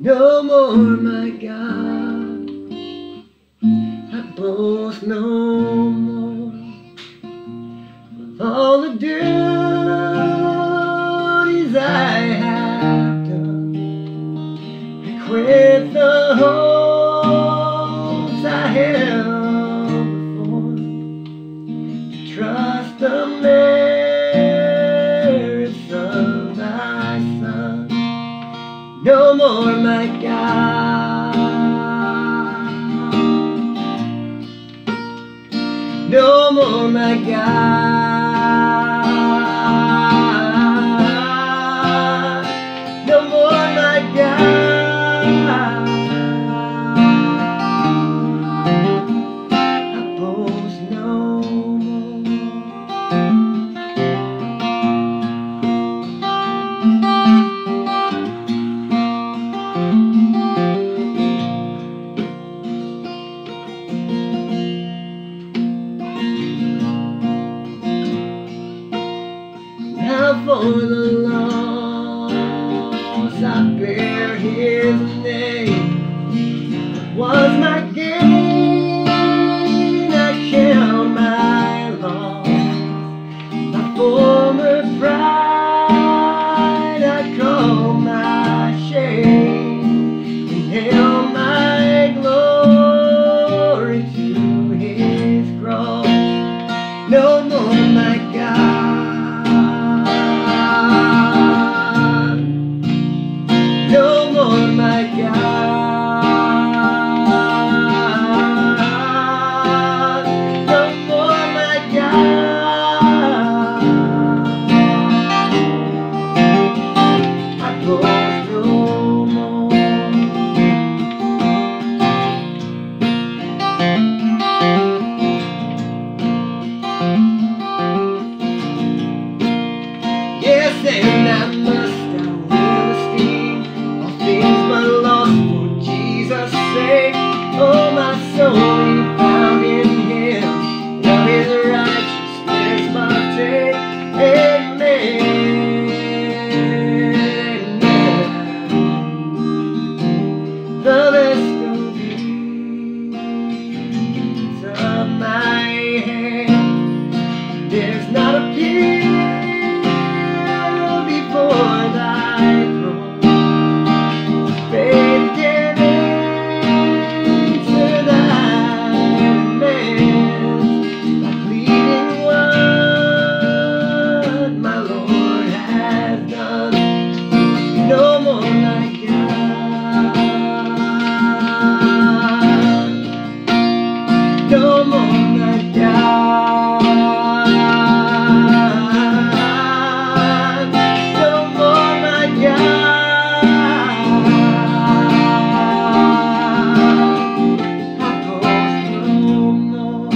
No more, my God, I boast no more of all the duties I have done. I quit the hopes I held before, trust the merits of thy Son. No more, my God, no more, my God, no more, my God, I boast no for the loss I bear his name. Was my gain, I count my loss. My former pride I call my shame, and hail my glory to his cross. No more, my God, no more, my God, no more, my God, I boast no more. Yes, and I must, I will esteem all things but lost for Jesus' sake. Oh, my soul be found in him, and of his righteousness partake. Amen, amen. The best of deeds of my hand, there's not a peace before thy throne. Faith can answer thy demands by pleading what my Lord has done. No more, my God, no more, my God, no more, my God, I boast no more.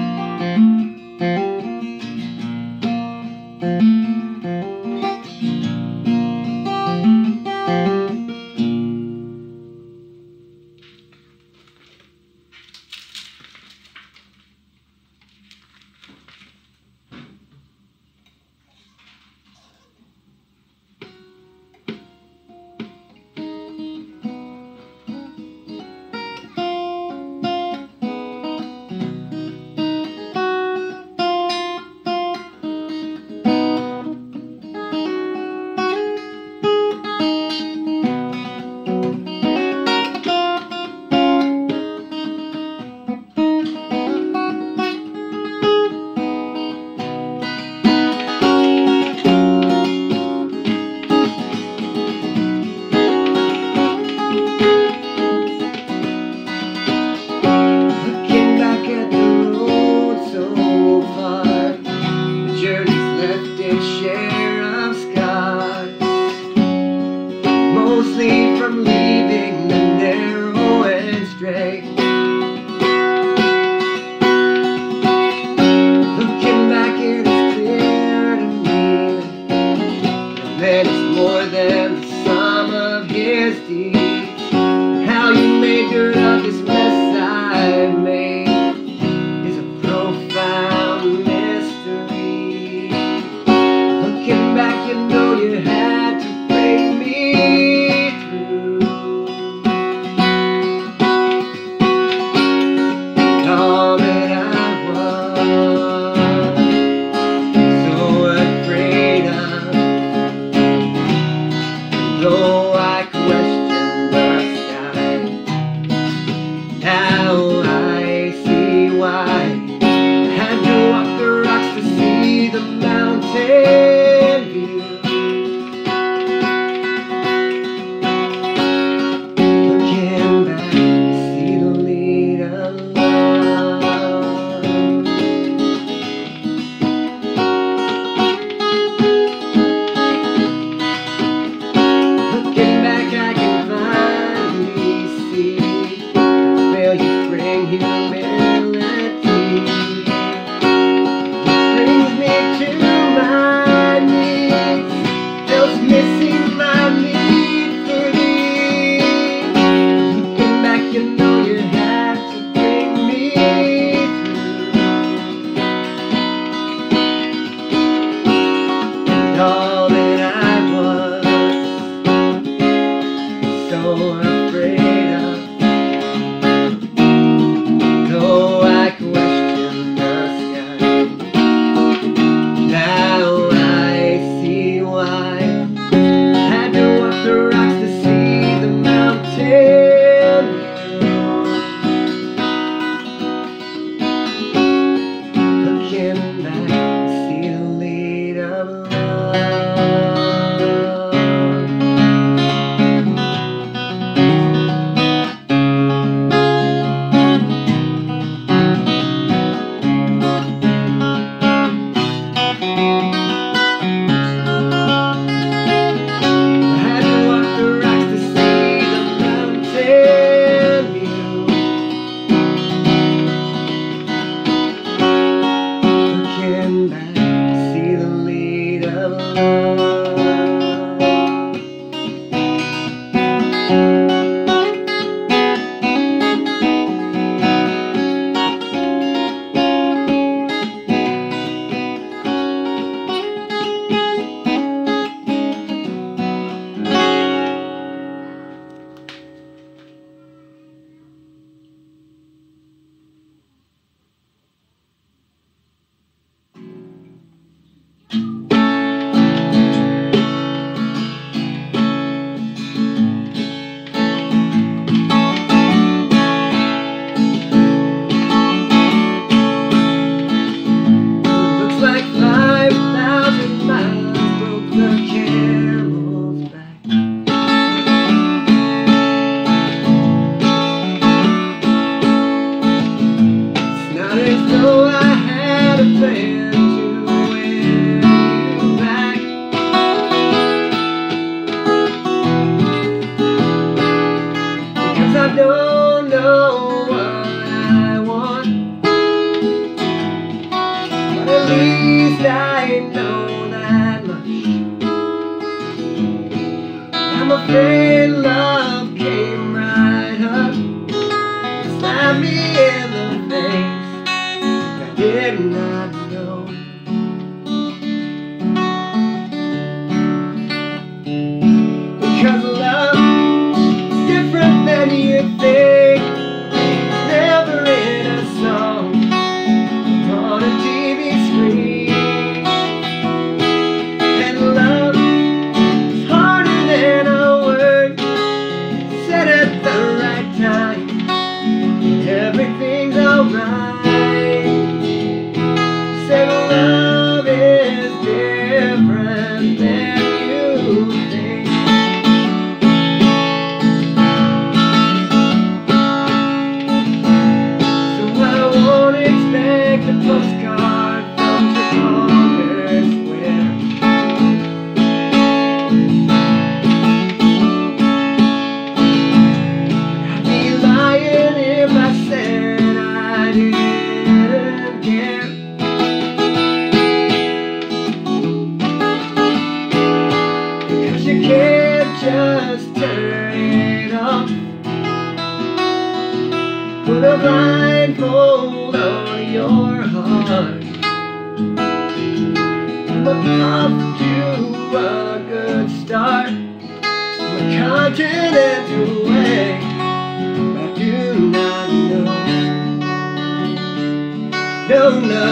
From leaving the narrow and straight, looking back it is clear to me that it's more than the sum of his deeds. How you made good of this mess I've made is a profound mystery. Looking back, you know you had to break me through. I'm afraid love came right up, slapped me in the face. I did not know. Because love is different than you think. It's never in a song on a TV screen. And love is harder than a word said at the right time. Everything's alright. Said love is different than you think. So I won't expect a postcard from Trafalgar Square. I'd be lying if I said I didn't care. Because you can't just turn it off. Put a blindfold on your heart. From a puff to a good start. From a continent away. I do not know. No, no.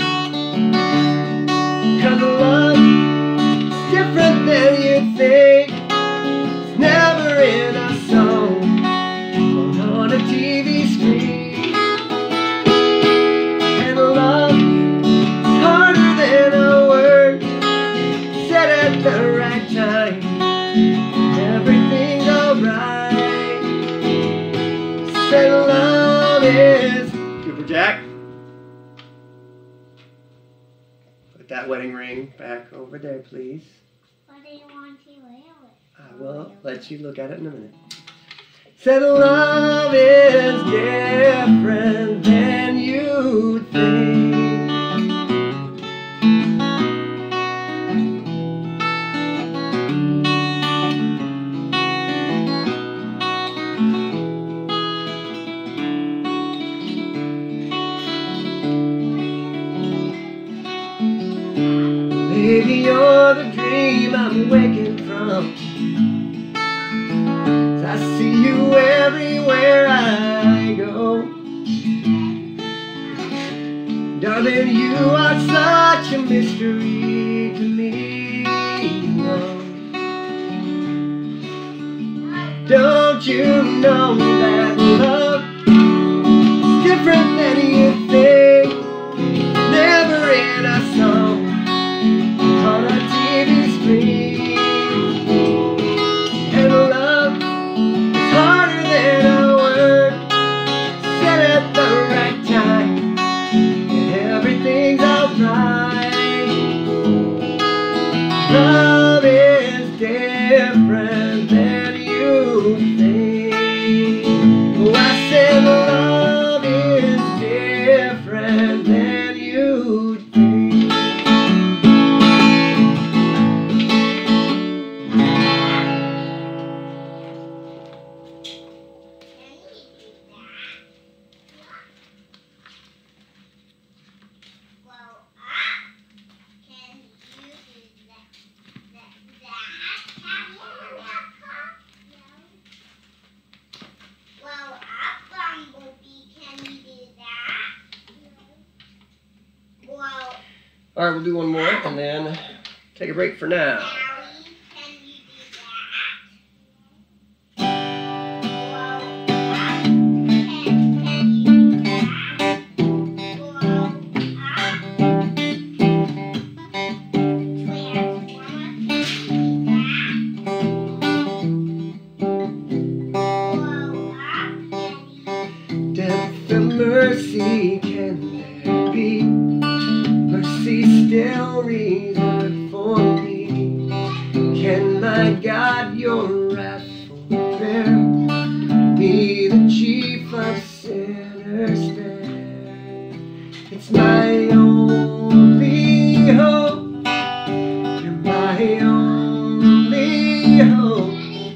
'Cause love is different than you think. It's never in a song on a TV screen. And love is harder than a word said at the right time. Everything's alright. Said love is Cooper Jack. Put that wedding ring back over there, please. What do you want to wear it? I will let you look at it in a minute. Said love is different than you think. Baby, you're the dream I'm waking from. I see you everywhere I go. Darling, you are such a mystery to me. No. Don't you know that love is different than you think? Never in a song on a TV screen. And love is harder than a word said at the right time. And everything's alright. Love is different than you think. Oh, I said love is different than you think. All right, we'll do one more and then take a break for now. Depth of mercy, can there be mercy still reserved for me? Can my God your wrath forbear me, the chief of sinners there? It's my only hope, you're my only hope.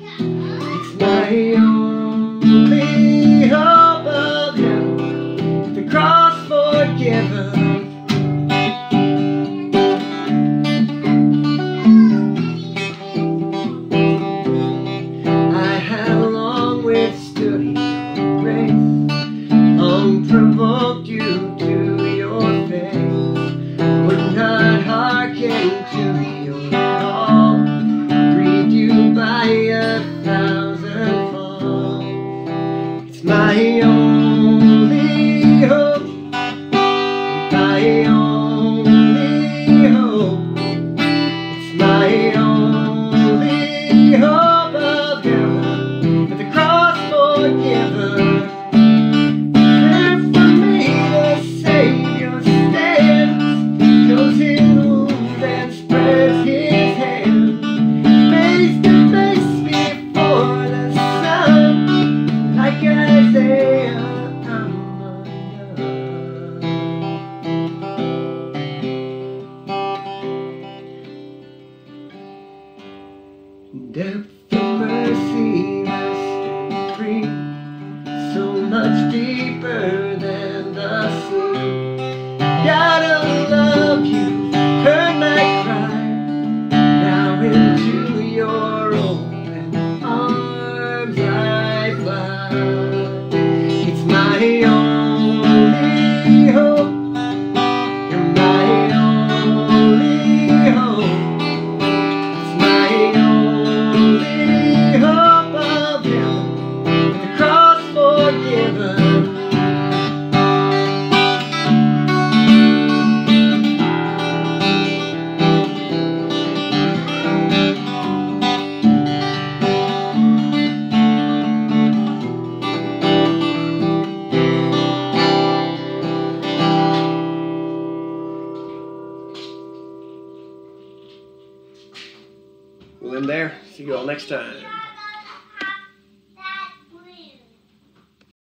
Depth of mercy, resting free, so much deeper than the sea. Gotta love you, heard my cry, now into your open arms I fly. It's my only hope, you're my only hope. It's my only hope of heaven, the cross forgiven. We'll end there. See you all next time.